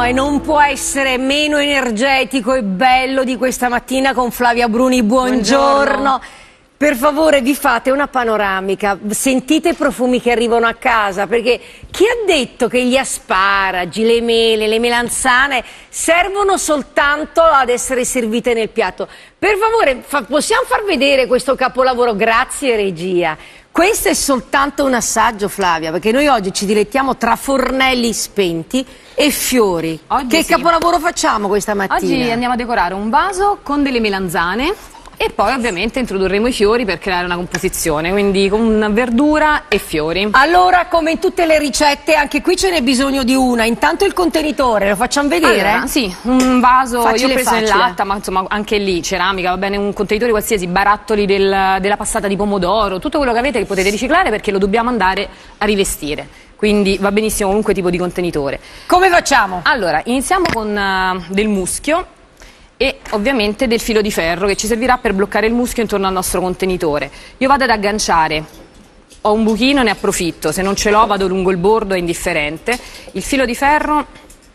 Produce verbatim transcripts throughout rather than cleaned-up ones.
e non può essere meno energetico e bello di questa mattina con Flavia Bruni. Buongiorno. Buongiorno. Per favore vi fate una panoramica, sentite i profumi che arrivano a casa, perché chi ha detto che gli asparagi, le mele, le melanzane servono soltanto ad essere servite nel piatto? Per favore, fa, possiamo far vedere questo capolavoro? Grazie regia. Questo è soltanto un assaggio, Flavia, perché noi oggi ci dilettiamo tra fornelli spenti e fiori. Oggi che sì. Capolavoro facciamo questa mattina? Oggi andiamo a decorare un vaso con delle melanzane e poi ovviamente introdurremo i fiori per creare una composizione, quindi con verdura e fiori. Allora, come in tutte le ricette, anche qui ce n'è bisogno di una. Intanto il contenitore, lo facciamo vedere? Allora, sì, un vaso, facile, io ho preso facile. in latta, ma insomma anche lì ceramica, va bene, un contenitore qualsiasi, barattoli del, della passata di pomodoro, tutto quello che avete che potete riciclare perché lo dobbiamo andare a rivestire. Quindi va benissimo qualunque tipo di contenitore. Come facciamo? Allora, iniziamo con uh, del muschio e ovviamente del filo di ferro che ci servirà per bloccare il muschio intorno al nostro contenitore. Io vado ad agganciare, ho un buchino, ne approfitto, se non ce l'ho vado lungo il bordo, è indifferente. Il filo di ferro.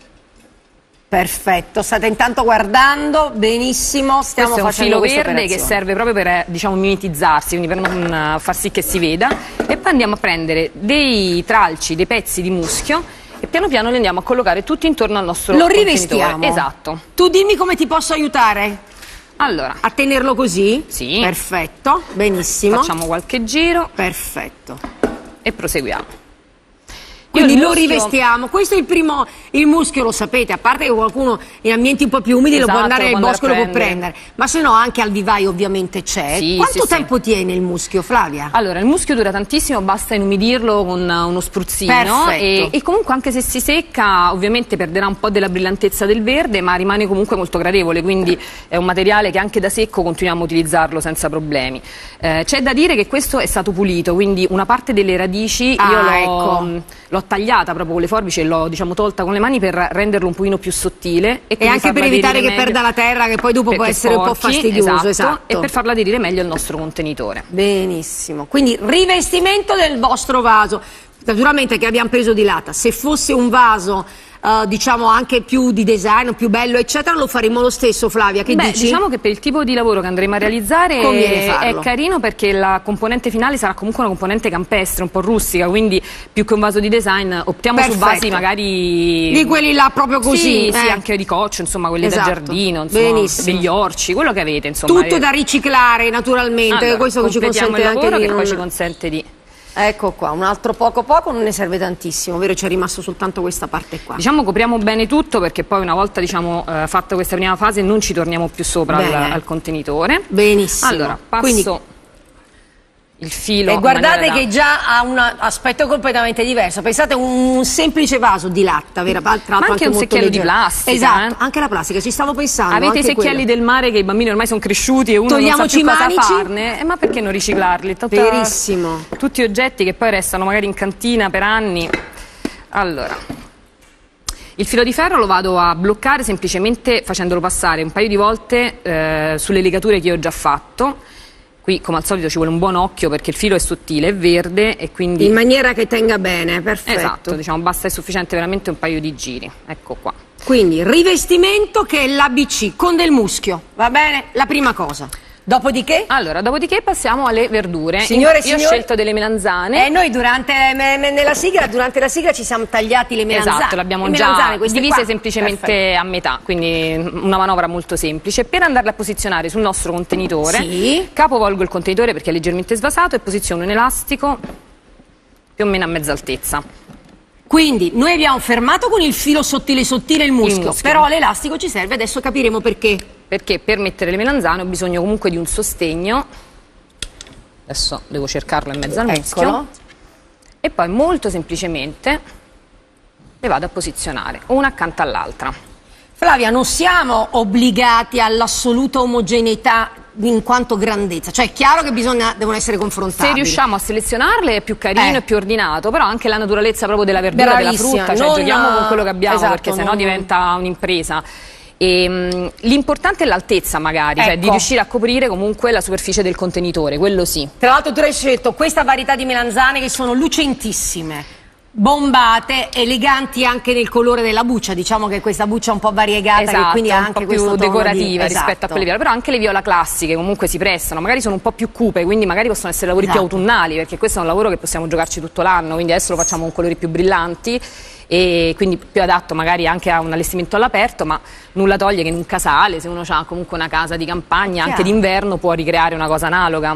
Perfetto, state intanto guardando, benissimo, stiamo Questo è un facendo filo verde che serve proprio per, diciamo, mimetizzarsi, quindi per non uh, far sì che si veda. E poi andiamo a prendere dei tralci, dei pezzi di muschio e piano piano li andiamo a collocare tutti intorno al nostro contenitore. Lo rivestiamo? Esatto. Tu dimmi come ti posso aiutare? Allora, a tenerlo così? Sì. Perfetto, benissimo. Facciamo qualche giro. Perfetto. E proseguiamo. Quindi Io lo muschio... rivestiamo. Questo è il primo, il muschio lo sapete, a parte che qualcuno in ambienti un po' più umidi esatto, lo può andare nel bosco e lo può prendere, ma se no anche al vivaio ovviamente c'è. Sì, Quanto sì, tempo sì. tiene il muschio, Flavia? Allora, il muschio dura tantissimo, basta inumidirlo con uno spruzzino e, e comunque anche se si secca ovviamente perderà un po' della brillantezza del verde, ma rimane comunque molto gradevole, quindi è un materiale che anche da secco continuiamo a utilizzarlo senza problemi. Eh, c'è da dire che questo è stato pulito, quindi una parte delle radici ah, io l'ho ecco. l'ho tagliata proprio con le forbici e l'ho diciamo tolta con le mani per renderlo un pochino più sottile e, e anche per evitare che meglio, perda la terra, che poi dopo può essere sporchi, un po' fastidioso. Esatto, esatto. E per farla aderire meglio al nostro contenitore. Benissimo, quindi rivestimento del vostro vaso. Naturalmente che abbiamo preso di latta, se fosse un vaso Uh, diciamo anche più di design, più bello eccetera, lo faremo lo stesso, Flavia, che Beh, dici? Diciamo che per il tipo di lavoro che andremo a realizzare è carino perché la componente finale sarà comunque una componente campestre, un po' rustica, quindi più che un vaso di design optiamo Perfetto. su vasi magari di quelli là proprio così, sì, eh. sì, anche di coccio, insomma quelli esatto. da giardino, insomma, degli orci, quello che avete, insomma. Tutto da riciclare naturalmente, allora, questo che ci consente il lavoro anche di che non... poi ci consente di Ecco qua, un altro poco poco, non ne serve tantissimo, vero? C'è rimasto soltanto questa parte qua. Diciamo copriamo bene tutto perché poi una volta diciamo eh, fatta questa prima fase non ci torniamo più sopra al, al contenitore. Benissimo. Allora, passo Quindi... il filo. E guardate da... che già ha un aspetto completamente diverso. Pensate a un semplice vaso di latta, vero? Tra l'altro anche, anche un molto secchiello leggero. di plastica. Esatto, eh? anche la plastica, ci stavo pensando. Avete i secchielli quello. del mare che i bambini ormai sono cresciuti e uno Togliamoci non sa più manici. cosa farne. Eh, ma perché non riciclarli? Tutta... Verissimo. Tutti oggetti che poi restano magari in cantina per anni. Allora, il filo di ferro lo vado a bloccare semplicemente facendolo passare un paio di volte eh, sulle legature che io ho già fatto. Qui come al solito ci vuole un buon occhio perché il filo è sottile, è verde e quindi... In maniera che tenga bene, perfetto. Esatto, diciamo basta, è sufficiente veramente un paio di giri, ecco qua. Quindi rivestimento che è l'A B C con del muschio, va bene? La prima cosa. Dopodiché? Allora, dopodiché passiamo alle verdure. Signore, Io signori, ho scelto delle melanzane. E noi durante, me, me, nella sigla, durante la sigla ci siamo tagliati le melanzane. Esatto, le abbiamo già divise semplicemente Perfetto. a metà, quindi una manovra molto semplice. Per andarle a posizionare sul nostro contenitore, sì. capovolgo il contenitore perché è leggermente svasato e posiziono un elastico più o meno a mezza altezza. Quindi noi abbiamo fermato con il filo sottile sottile il muschio, il muschio. però l'elastico ci serve, adesso capiremo perché. Perché per mettere le melanzane ho bisogno comunque di un sostegno. Adesso devo cercarlo in mezzo al muschio. Eccolo. E poi molto semplicemente le vado a posizionare una accanto all'altra. Flavia, non siamo obbligati all'assoluta omogeneità in quanto grandezza, cioè è chiaro che bisogna, devono essere confrontabili. Se riusciamo a selezionarle è più carino eh. e più ordinato, però anche la naturalezza proprio della verdura, Bravissima. della frutta, cioè non, giochiamo con quello che abbiamo esatto, perché sennò non... diventa un'impresa. L'importante è l'altezza magari, ecco. cioè di riuscire a coprire comunque la superficie del contenitore, quello sì. Tra l'altro tu hai scelto questa varietà di melanzane che sono lucentissime. bombate, eleganti anche nel colore della buccia, diciamo che questa buccia è un po' variegata, esatto, che quindi ha anche un po' più decorativa di... rispetto esatto. a quelle viola, però anche le viola classiche comunque si prestano, magari sono un po' più cupe, quindi magari possono essere lavori esatto. più autunnali, perché questo è un lavoro che possiamo giocarci tutto l'anno, quindi adesso lo facciamo con colori più brillanti e quindi più adatto magari anche a un allestimento all'aperto, ma nulla toglie che in un casale, se uno ha comunque una casa di campagna, anche d'inverno può ricreare una cosa analoga.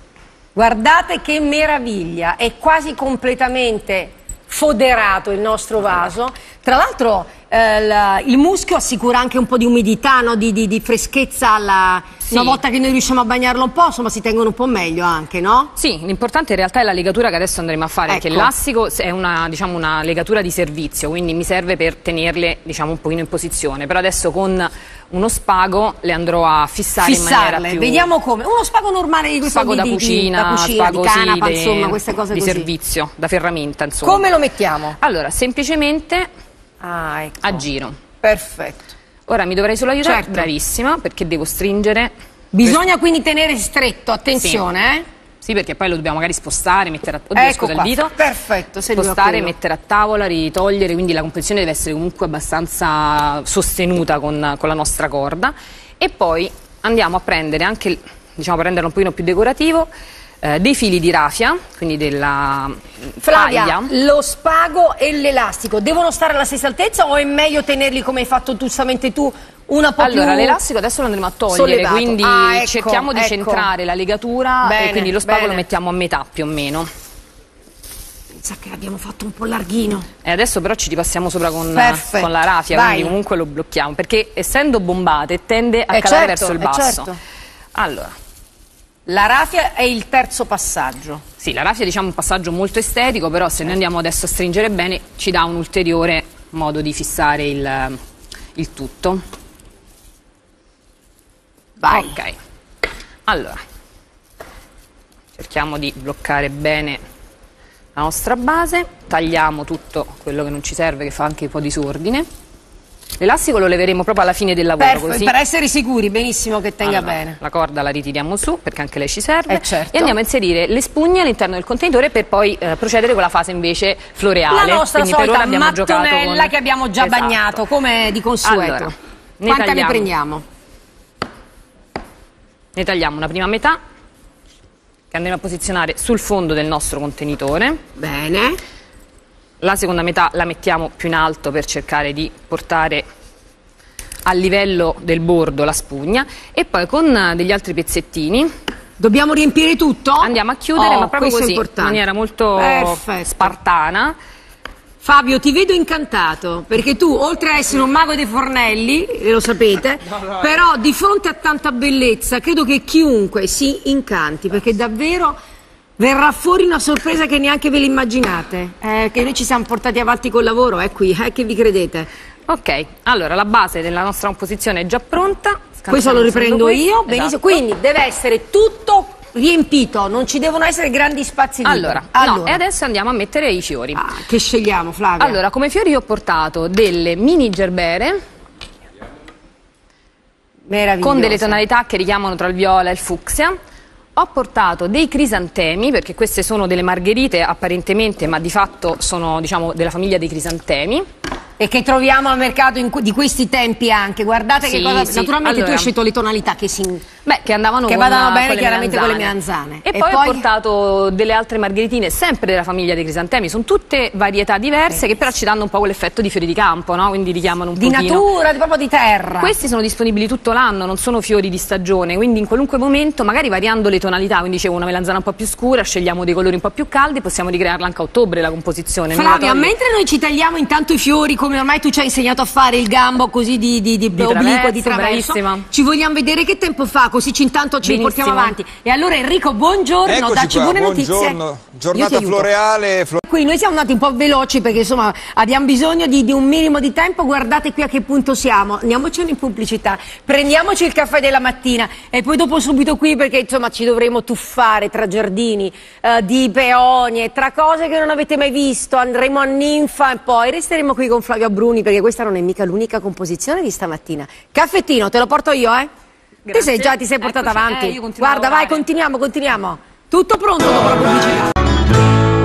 Guardate che meraviglia, è quasi completamente foderato il nostro vaso. Tra l'altro eh, il muschio assicura anche un po' di umidità, no? di, di, di freschezza alla... sì. Una volta che noi riusciamo a bagnarlo un po', insomma si tengono un po' meglio anche, no? Sì, l'importante in realtà è la legatura che adesso andremo a fare, ecco. Perché l'elastico è una, diciamo, una legatura di servizio, quindi mi serve per tenerle, diciamo, un pochino in posizione, però adesso con uno spago le andrò a fissare Fissarle. in maniera più... Vediamo come, uno spago normale di questo spago di, da di, cucina, da cucina spago di canapa, sì, insomma, queste cose di così. servizio, da ferramenta, insomma. Come lo mettiamo? Allora, semplicemente ah, ecco. a giro. Perfetto. Ora mi dovrei solo aiutare, certo. Bravissima, perché devo stringere. Bisogna quindi tenere stretto, attenzione, sì. eh? Sì, perché poi lo dobbiamo magari spostare, mettere a... Oddio, ecco scusa qua. il dito. Perfetto, spostare, mettere a tavola, ritogliere, quindi la composizione deve essere comunque abbastanza sostenuta con, con la nostra corda. E poi andiamo a prendere anche, diciamo, per renderlo un pochino più decorativo, eh, dei fili di raffia, quindi della Flavia, paglia. Lo spago e l'elastico devono stare alla stessa altezza o è meglio tenerli come hai fatto giustamente tu? Una po' allora, più l'elastico adesso lo andremo a togliere, sollevato. quindi ah, ecco, cerchiamo di ecco. centrare la legatura bene, e quindi lo spago bene. lo mettiamo a metà più o meno. Pensa che l'abbiamo fatto un po' larghino. E adesso però ci ripassiamo sopra con, con la raffia, vai. Quindi comunque lo blocchiamo, perché essendo bombate tende a eh calare certo, verso il basso. Certo. Allora, la raffia è il terzo passaggio. Sì, la raffia diciamo un passaggio molto estetico, però se noi andiamo adesso a stringere bene ci dà un ulteriore modo di fissare il, il tutto. Vai. Ok, allora cerchiamo di bloccare bene la nostra base, tagliamo tutto quello che non ci serve, che fa anche un po' disordine. L'elastico lo leveremo proprio alla fine del lavoro, per, così. per essere sicuri, benissimo che tenga allora, bene. La corda la ritiriamo su perché anche lei ci serve eh certo. e andiamo a inserire le spugne all'interno del contenitore per poi eh, procedere con la fase invece floreale. La nostra Quindi solita per ora abbiamo mattonella con... che abbiamo già esatto. bagnato, come di consueto. Allora, ne Quanta tagliamo. ne prendiamo? Ne tagliamo una prima metà che andremo a posizionare sul fondo del nostro contenitore. Bene. La seconda metà la mettiamo più in alto per cercare di portare a livello del bordo la spugna e poi con degli altri pezzettini dobbiamo riempire tutto? Andiamo a chiudere, oh, ma proprio così, in maniera molto Perfetto. spartana. Fabio, ti vedo incantato, perché tu, oltre a essere un mago dei fornelli, e lo sapete, no, no, però di fronte a tanta bellezza credo che chiunque si incanti, perché davvero verrà fuori una sorpresa che neanche ve l'immaginate, eh, che noi ci siamo portati avanti col lavoro, è qui, eh, che vi credete. Ok, allora la base della nostra composizione è già pronta. Questo lo riprendo io, benissimo, esatto. Quindi deve essere tutto riempito, non ci devono essere grandi spazi liberi. Allora, allora. No, e adesso andiamo a mettere i fiori. Ah, che scegliamo, Flavia? Allora, come fiori io ho portato delle mini gerbere con delle tonalità che richiamano tra il viola e il fucsia. Ho portato dei crisantemi, perché queste sono delle margherite apparentemente, ma di fatto sono, diciamo, della famiglia dei crisantemi. E che troviamo al mercato in, di questi tempi anche, guardate sì, che cosa, sì. naturalmente allora, tu hai scelto le tonalità che si... Beh, che andavano che con, vadano bene con chiaramente melanzane. con le melanzane. E, e poi, poi ho portato delle altre margheritine, sempre della famiglia dei crisantemi, sono tutte varietà diverse eh. che però ci danno un po' quell'effetto di fiori di campo, no? Quindi richiamano un di pochino. natura, di proprio di terra. Questi sono disponibili tutto l'anno, non sono fiori di stagione, quindi in qualunque momento, magari variando le tonalità, quindi dicevo una melanzana un po' più scura, scegliamo dei colori un po' più caldi, possiamo ricrearla anche a ottobre la composizione. Flavia, mentre noi ci tagliamo intanto i fiori, come ormai tu ci hai insegnato a fare il gambo così di, di, di, di obliquo, traverso, di traverso, bravissima. Ci vogliamo vedere che tempo fa, così ci intanto ci Benissimo. portiamo avanti. E allora Enrico, buongiorno, Eccoci dacci qua, buone buongiorno. notizie. Giornata floreale. Flo Qui noi siamo andati un po' veloci perché insomma abbiamo bisogno di, di un minimo di tempo, guardate qui a che punto siamo, andiamocene in pubblicità, prendiamoci il caffè della mattina e poi dopo subito qui perché insomma ci dovremo tuffare tra giardini eh, di peonie, tra cose che non avete mai visto, andremo a Ninfa e poi resteremo qui con Flavia Bruni perché questa non è mica l'unica composizione di stamattina. Caffettino, te lo porto io, eh? Grazie. Ti sei già, ti sei portata Eccoci, avanti? Eh, Guarda, vai, continuiamo, continuiamo. Tutto pronto dopo la pubblicità.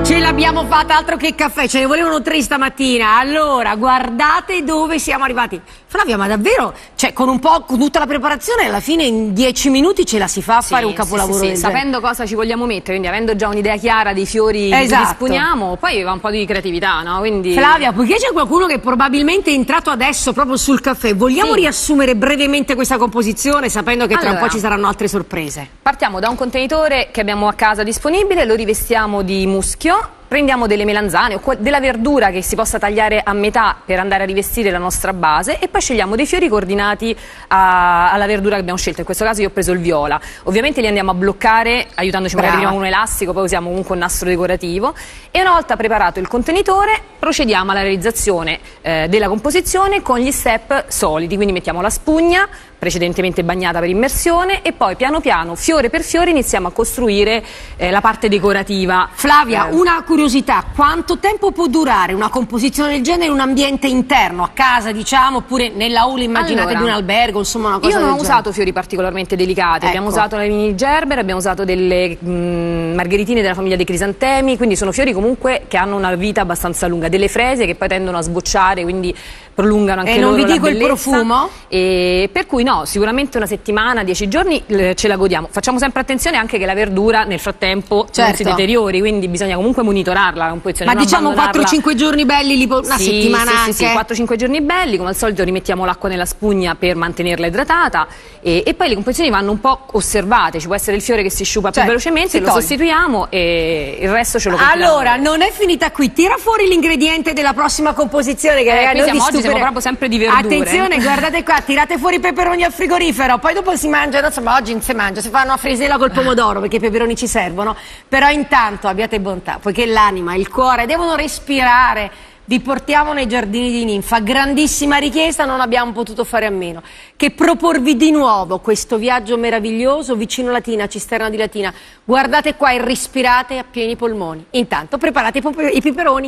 Ce l'abbiamo fatta, altro che caffè, ce ne volevano tre stamattina. Allora, guardate dove siamo arrivati. Flavia, ma davvero, cioè con un po', con tutta la preparazione, alla fine in dieci minuti ce la si fa a sì, fare un capolavoro sì, sì, del sì. genere. Sapendo cosa ci vogliamo mettere, quindi avendo già un'idea chiara dei fiori esatto. che disponiamo, poi va un po' di creatività, no? Quindi... Flavia, poiché c'è qualcuno che probabilmente è entrato adesso proprio sul caffè, vogliamo sì. riassumere brevemente questa composizione, sapendo che tra allora, un po' ci saranno altre sorprese? Partiamo da un contenitore che abbiamo a casa disponibile, lo rivestiamo di muschio. Prendiamo delle melanzane o della verdura che si possa tagliare a metà per andare a rivestire la nostra base e poi scegliamo dei fiori coordinati a, alla verdura che abbiamo scelto. In questo caso io ho preso il viola. Ovviamente li andiamo a bloccare aiutandoci Brava. magari prima con un elastico, poi usiamo comunque un nastro decorativo e una volta preparato il contenitore procediamo alla realizzazione eh, della composizione con gli step soliti. Quindi mettiamo la spugna precedentemente bagnata per immersione e poi piano piano, fiore per fiore, iniziamo a costruire eh, la parte decorativa. Flavia, eh. una curiosità, quanto tempo può durare una composizione del genere in un ambiente interno, a casa diciamo, oppure nella aula immaginate allora, di un albergo, insomma una cosa io non del ho genere. usato fiori particolarmente delicati, ecco. abbiamo usato le mini gerber, abbiamo usato delle mh, margheritine della famiglia dei crisantemi, quindi sono fiori comunque che hanno una vita abbastanza lunga, delle frese che poi tendono a sbocciare, quindi prolungano anche e loro non vi dico la il profumo? E per cui no, sicuramente una settimana, dieci giorni eh, ce la godiamo. Facciamo sempre attenzione anche che la verdura nel frattempo certo. non si deteriori, quindi bisogna comunque monitorarla la composizione. Ma diciamo quattro cinque giorni belli, una sì, settimana sì, anche? Sì, sì, quattro cinque giorni belli, come al solito rimettiamo l'acqua nella spugna per mantenerla idratata e, e poi le composizioni vanno un po' osservate, ci può essere il fiore che si sciupa cioè, più velocemente, lo toglie. sostituiamo e il resto ce lo compriamo. Allora, non è finita qui, tira fuori l'ingrediente della prossima composizione che eh, ragazzi, noi siamo, oggi stupere... siamo proprio sempre di verdure. Attenzione, guardate qua, tirate fuori i peperoni al frigorifero, poi dopo si mangiano, insomma oggi non si mangia, si fa una frisella col pomodoro perché i peperoni ci servono, però intanto abbiate bontà, poiché l'anima e il cuore devono respirare. Vi portiamo nei giardini di Ninfa, grandissima richiesta, non abbiamo potuto fare a meno che proporvi di nuovo questo viaggio meraviglioso vicino Latina, Cisterna di Latina. Guardate qua e respirate a pieni polmoni. Intanto preparate i peperoni.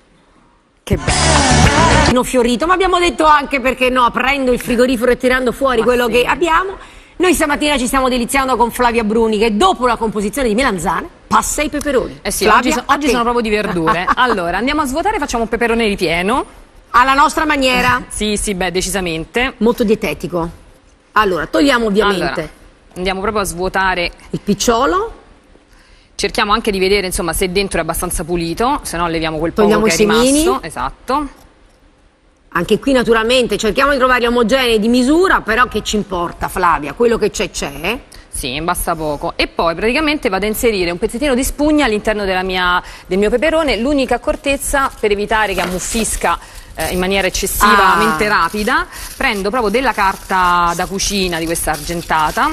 Che bello! Fiorito, ma abbiamo detto anche perché no, aprendo il frigorifero e tirando fuori ma quello sì. che abbiamo. Noi stamattina ci stiamo deliziando con Flavia Bruni che dopo la composizione di melanzane passa ai peperoni. Eh sì, Flavia, oggi, so, oggi sono proprio di verdure. Allora, andiamo a svuotare e facciamo un peperone ripieno. Alla nostra maniera? Sì, sì, beh, decisamente. Molto dietetico. Allora, togliamo ovviamente. Allora, andiamo proprio a svuotare il picciolo. Cerchiamo anche di vedere, insomma, se dentro è abbastanza pulito, se no leviamo quel togliamo poco che è semini. rimasto. Esatto. Anche qui naturalmente cerchiamo di trovarli omogenei di misura, però che ci importa Flavia, quello che c'è c'è. Sì, basta poco. E poi praticamente vado a inserire un pezzettino di spugna all'interno del mio peperone, l'unica accortezza per evitare che ammuffisca eh, in maniera eccessivamente ah. rapida, prendo proprio della carta da cucina di questa argentata.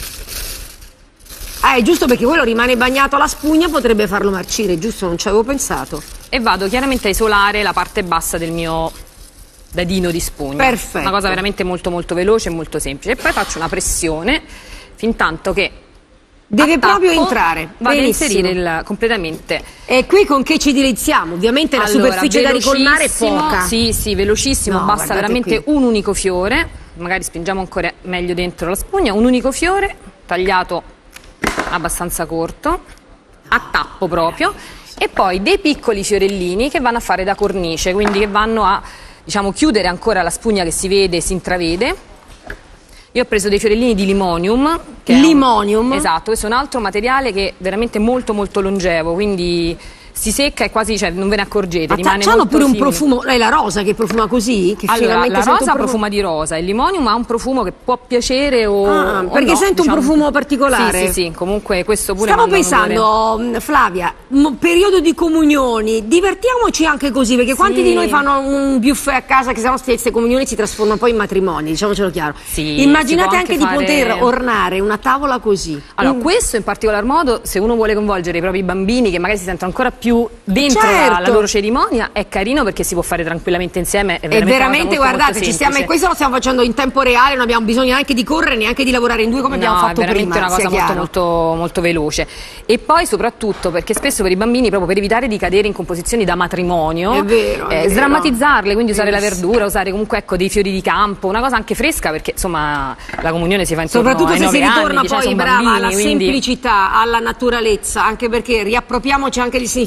Ah, è giusto perché quello rimane bagnato alla spugna, potrebbe farlo marcire, giusto? Non ci avevo pensato. E vado chiaramente a isolare la parte bassa del mio dadino di spugna. Perfetto. Una cosa veramente molto molto veloce e molto semplice. E poi faccio una pressione fin tanto che deve proprio entrare. Vado a inserire il, completamente. E qui con che ci deliziamo? Ovviamente la allora, superficie da ricolmare è poca. Sì, sì, velocissimo, no, basta veramente qui. un unico fiore. Magari spingiamo ancora meglio dentro la spugna. Un unico fiore tagliato abbastanza corto, a tappo proprio. E poi dei piccoli fiorellini che vanno a fare da cornice, quindi che vanno a diciamo chiudere ancora la spugna che si vede, si intravede. Io ho preso dei fiorellini di limonium. Che limonium? È un, esatto, questo è un altro materiale che è veramente molto molto longevo, quindi si secca e quasi cioè, non ve ne accorgete. Ma rimane c'hanno pure simile. un profumo, lei la rosa che profuma così? Che allora, la rosa profuma di rosa, il limonium ha un profumo che può piacere o ah, o perché no, sento diciamo, un profumo particolare. Sì, sì, sì, comunque questo pure stavo pensando, pure... Flavia, periodo di comunioni, divertiamoci anche così, perché sì. quanti di noi fanno un buffet a casa che se no queste comunioni si trasformano poi in matrimoni, diciamocelo chiaro. Sì, immaginate anche, anche fare... di poter ornare una tavola così. Allora, mm. questo in particolar modo, se uno vuole coinvolgere i propri bambini che magari si sentono ancora più dentro certo. la, la loro cerimonia, è carino perché si può fare tranquillamente insieme. È veramente, e veramente molto, guardate, molto ci stiamo, e questo lo stiamo facendo in tempo reale, non abbiamo bisogno neanche di correre, neanche di lavorare in due come no, abbiamo fatto prima. È veramente prima, una cosa molto, molto, molto veloce. E poi soprattutto perché spesso per i bambini, proprio per evitare di cadere in composizioni da matrimonio, è vero, è eh, vero. sdrammatizzarle, quindi usare yes. la verdura, usare comunque ecco, dei fiori di campo, una cosa anche fresca perché insomma la comunione si fa intorno soprattutto ai se nove si ritorna anni, poi cioè, brava bambini, alla quindi... semplicità, alla naturalezza, anche perché riappropriamoci anche il significato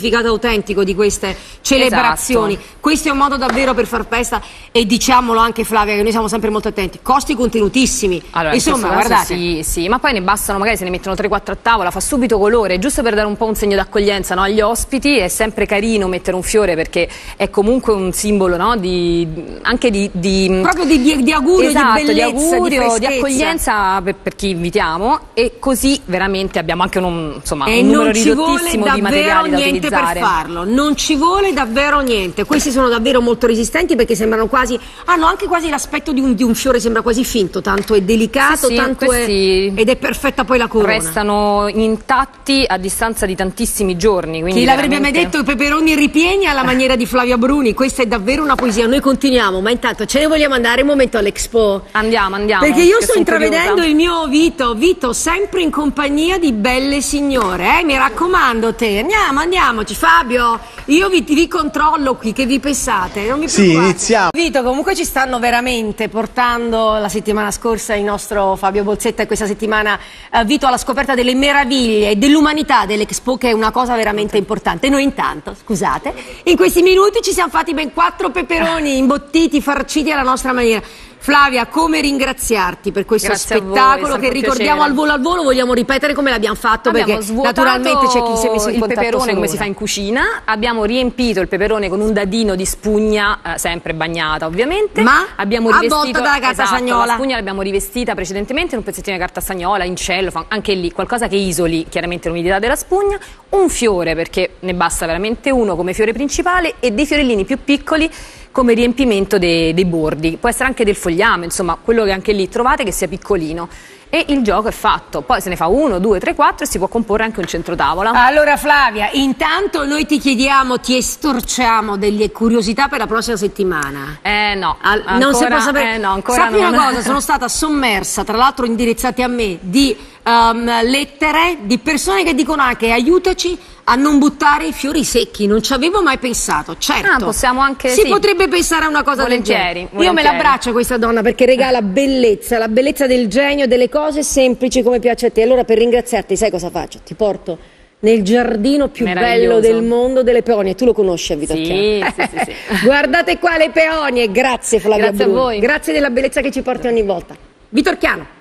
significato autentico di queste celebrazioni. Esatto. Questo è un modo davvero per far festa, e diciamolo anche, Flavia, che noi siamo sempre molto attenti, costi contenutissimi. Allora, insomma, guardate. Sì, sì, ma poi ne bastano, magari se ne mettono tre quattro a tavola, fa subito colore, giusto per dare un po' un segno d'accoglienza, no, agli ospiti. È sempre carino mettere un fiore perché è comunque un simbolo, no, di, anche di, di proprio di, di, di augurio, esatto, di bellezza, di, augurio, di, di accoglienza per, per chi invitiamo, e così veramente abbiamo anche un, insomma, e un numero ridottissimo di materiali da niente utilizzare. Per farlo, non ci vuole davvero niente. Questi sono davvero molto resistenti perché sembrano quasi, hanno anche quasi l'aspetto di un, di un fiore, sembra quasi finto, tanto è delicato, sì, sì, tanto è, ed è perfetta poi la corona. Restano intatti a distanza di tantissimi giorni. Chi l'avrebbe veramente... mai detto, i peperoni ripieni alla maniera di Flavia Bruni? Questa è davvero una poesia. Noi continuiamo, ma intanto ce ne vogliamo andare un momento all'Expo. Andiamo, andiamo. Perché io sto intravedendo curiosa. il mio Vito, Vito sempre in compagnia di belle signore, eh? Mi raccomando te, andiamo, andiamoci. Fabio, io vi, vi controllo qui, che vi pensate? Non mi sì, iniziamo. Vito, comunque ci stanno veramente portando la settimana scorsa il nostro Fabio Bolzetta, e questa settimana uh, Vito alla scoperta delle meraviglie e dell'umanità dell'Expo, che è una cosa veramente importante. Noi intanto, scusate, in questi minuti ci siamo fatti ben quattro peperoni imbottiti, farciti alla nostra maniera. Flavia, come ringraziarti per questo Grazie spettacolo voi, che ricordiamo piacere. al volo al volo, vogliamo ripetere come l'abbiamo fatto, abbiamo perché naturalmente c'è chi si è messo in il contatto peperone come ora. si fa in cucina, abbiamo riempito il peperone con un dadino di spugna, eh, sempre bagnata ovviamente, ma abbiamo rivestito avvolta dalla carta esatto, stagnola. La spugna l'abbiamo rivestita precedentemente in un pezzettino di carta stagnola, in cellophane, anche lì qualcosa che isoli chiaramente l'umidità della spugna, un fiore, perché ne basta veramente uno come fiore principale, e dei fiorellini più piccoli come riempimento dei, dei bordi. Può essere anche del fogliame, insomma, quello che anche lì trovate che sia piccolino. E il gioco è fatto, poi se ne fa uno, due, tre, quattro e si può comporre anche un centrotavola. Allora Flavia, intanto noi ti chiediamo, ti estorciamo delle curiosità per la prossima settimana. Eh no, Al, ancora, non si può sapere. Eh no, ancora Sappi non... una cosa, sono stata sommersa, tra l'altro indirizzate a me, di um, lettere di persone che dicono anche aiutaci a non buttare i fiori secchi. Non ci avevo mai pensato. Certo, ah, possiamo anche, si sì. potrebbe pensare a una cosa volentieri, del genere. volentieri. Io me l'abbraccio questa donna perché regala bellezza, la bellezza del genio, delle cose semplici come piace a te. Allora, per ringraziarti, sai cosa faccio? Ti porto nel giardino più bello del mondo delle peonie. Tu lo conosci a Vito sì, Chiaro? sì, sì, sì. Guardate qua le peonie. Grazie Flavia Grazie Bruni. a voi. Grazie della bellezza che ci porti ogni volta. Vitorchiano.